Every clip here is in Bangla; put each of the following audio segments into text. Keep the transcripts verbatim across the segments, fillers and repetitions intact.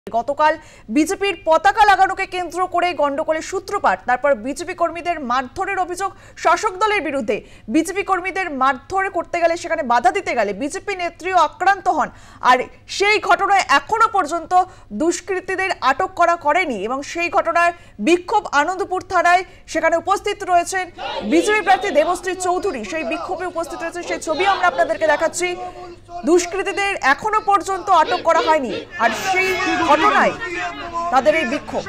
গতকাল বিজেপির পতাকা লাগানোকে কেন্দ্র করে গন্ডগোলের সূত্রপাত, তারপর বিজেপি কর্মীদের মারধরের অভিযোগ শাসক দলের বিরুদ্ধে। বিজেপি কর্মীদের মারধর করতে গেলে, সেখানে বাধা দিতে গেলে বিজেপি নেত্রীও আক্রান্ত হন। আর সেই ঘটনায় এখনো পর্যন্ত দুষ্কৃতীদের আটক করা করেনি এবং সেই ঘটনায় বিক্ষোভ আনন্দপুর থানায়। সেখানে উপস্থিত রয়েছেন বিজেপি প্রার্থী দেবশ্রী চৌধুরী, সেই বিক্ষোভে উপস্থিত রয়েছে, সেই ছবি আমরা আপনাদেরকে দেখাচ্ছি। দুষ্কৃতীদের এখনো পর্যন্ত আটক করা হয়নি, আর সেই ঘটনায় তাদের এই বিক্ষোভ।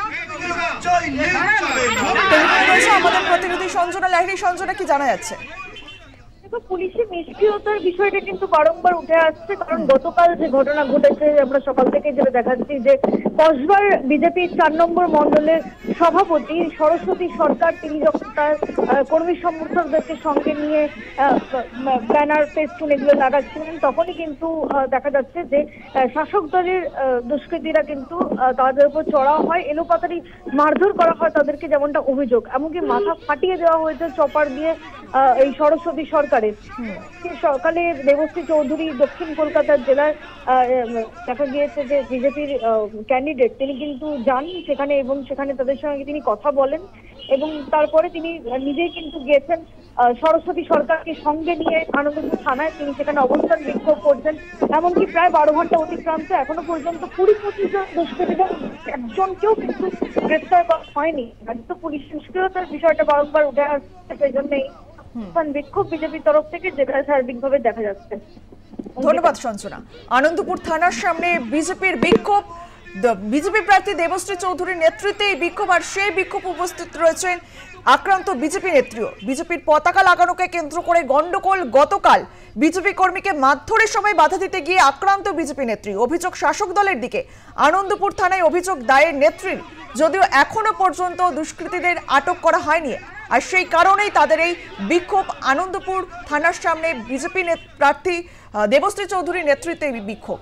আমাদের প্রতিনিধি সঞ্জনা লাহিড়ী। সঞ্জনা, কি জানা যাচ্ছে? পুলিশের নিষ্ক্রিয়তার বিষয়টা কিন্তু বারংবার উঠে আসছে, কারণ গতকাল যে ঘটনা ঘটেছে, আমরা সকাল থেকে যেটা দেখাচ্ছি যে কসবার বিজেপির চার নম্বর মন্ডলের সভাপতি সরস্বতী সরকার, তিনি যখন তার কর্মী সমর্থকদেরকে সঙ্গে নিয়ে ব্যানার ফেস্টুন এগুলো লাগাচ্ছিলেন, তখনই কিন্তু দেখা যাচ্ছে যে শাসক দলের দুষ্কৃতীরা কিন্তু তাদের উপর চড়াও হয়, এলোপাতারি মারধর করা হয় তাদেরকে, যেমনটা অভিযোগ। এমনকি মাথা ফাটিয়ে দেওয়া হয়েছে চপার দিয়ে এই সরস্বতী সরকারের। সকালে দেবশ্রী চৌধুরী দক্ষিণ কলকাতার জেলার দেখা গিয়েছে যে বিজেপির ক্যান্ডিডেট, তিনি কিন্তু যান সেখানে এবং সেখানে তাদের সঙ্গে তিনি কথা বলেন এবং তারপরে তিনি নিজেই কিন্তু গিয়েছেন সরস্বতী সরকারকে সঙ্গে নিয়ে আনন্দপুর থানায়। তিনি সেখানে অবস্থান বিক্ষোভ করছেন। এমনকি প্রায় বারো ঘন্টা অতিক্রান্ত, এখনো পর্যন্ত কুড়ি পঁচিশ জন দুষ্কৃতীদের একজনকেও কিন্তু গ্রেফতার করা হয়নি। রাজ্য পুলিশ নিষ্ক্রিয়তার বিষয়টা বারংবার উঠে আসছে, সেই জন্যই বিক্ষোভ বিজেপির তরফ থেকে যেটা সার্বিকভাবে দেখা যাচ্ছে। ধন্যবাদ সঞ্জনা। আনন্দপুর থানার সামনে বিজেপির বিক্ষোভ, বিজেপি প্রার্থী দেবশ্রী চৌধুরীর নেতৃত্বে এই বিক্ষোভ, আর সেই বিক্ষোভ উপস্থিত রয়েছেন আক্রান্ত বিজেপি নেত্রীও। বিজেপির পতাকা লাগানোকে কেন্দ্র করে গন্ডগোল। গতকাল বিজেপি কর্মীকে মারধরের সময় বাধা দিতে গিয়ে আক্রান্ত বিজেপি নেত্রী, অভিযোগ শাসক দলের দিকে। আনন্দপুর থানায় অভিযোগ দায়ের নেত্রীর, যদিও এখনো পর্যন্ত দুষ্কৃতীদের আটক করা হয়নি, আর সেই কারণেই তাদের এই বিক্ষোভ। আনন্দপুর থানার সামনে বিজেপি প্রার্থী দেবশ্রী চৌধুরীর নেতৃত্বে এই বিক্ষোভ।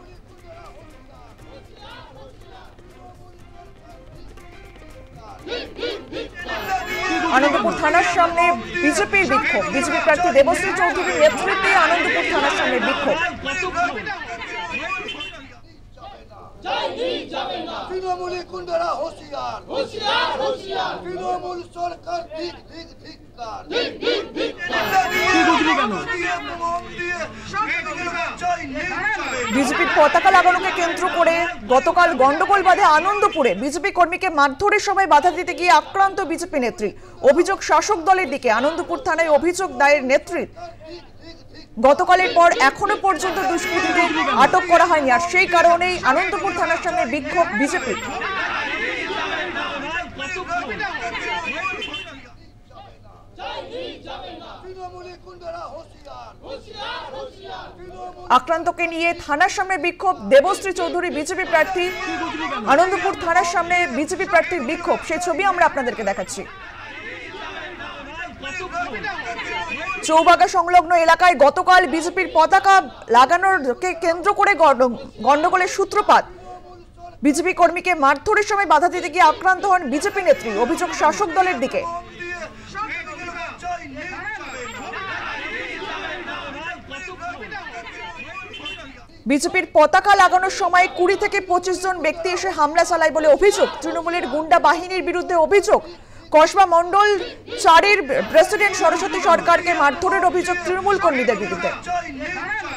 আনন্দপুর থানার সামনে বিজেপির বিক্ষোভ, বিজেপি প্রার্থী দেবশ্রী চৌধুরীর নেতৃত্বে আনন্দপুর থানার সামনে বিক্ষোভ। তৃণমূলী গুন্ডারা হুঁশিয়ার, হুঁশিয়ার, হুঁশিয়ার, তৃণমূল সরকার ঠিক ঠিক ধিক্কার। বিজেপির পতাকা লাগানোকে কেন্দ্র করে গতকাল গন্ডগোল বাধে আনন্দপুরে। বিজেপি কর্মীকে মারধরের সময় বাধা দিতে গিয়ে আক্রান্ত বিজেপি নেত্রী, অভিযোগ শাসক দলের দিকে। আনন্দপুর থানায় অভিযোগ দায়ের নেত্রীর। গতকালের পর এখনো পর্যন্ত দুষ্কৃতীদের আটক করা হয়নি, আর সেই কারণেই আনন্দপুর থানার সামনে বিক্ষোভ বিজেপি। আক্রান্তকে নিয়ে থানার সামনে বিক্ষোভ, দেবশ্রী চৌধুরী বিজেপি প্রার্থী। আনন্দপুর থানার সামনে বিজেপি প্রার্থীর বিক্ষোভ, সেই ছবি আমরা আপনাদেরকে দেখাচ্ছি। চৌবাগা সংলগ্ন এলাকায় গতকাল বিজেপির পতাকা লাগানোরকে কেন্দ্র করে গন্ডগোলের সূত্রপাত। বিজেপি কর্মীকে মারধরের সময় বাধা দিতে গিয়ে আক্রান্ত হন বিজেপি নেত্রী, অভিযোগ শাসক দলের দিকে। বিজেপির পতাকা লাগানোর সময় কুড়ি থেকে পঁচিশ জন ব্যক্তি এসে হামলা চালায় বলে অভিযোগ। তৃণমূলের গুন্ডা বাহিনীর বিরুদ্ধে অভিযোগ। কসবা মন্ডল চারের প্রেসিডেন্ট সরস্বতী সরকারকে মারধরের অভিযোগ তৃণমূল কর্মীদের বিরুদ্ধে।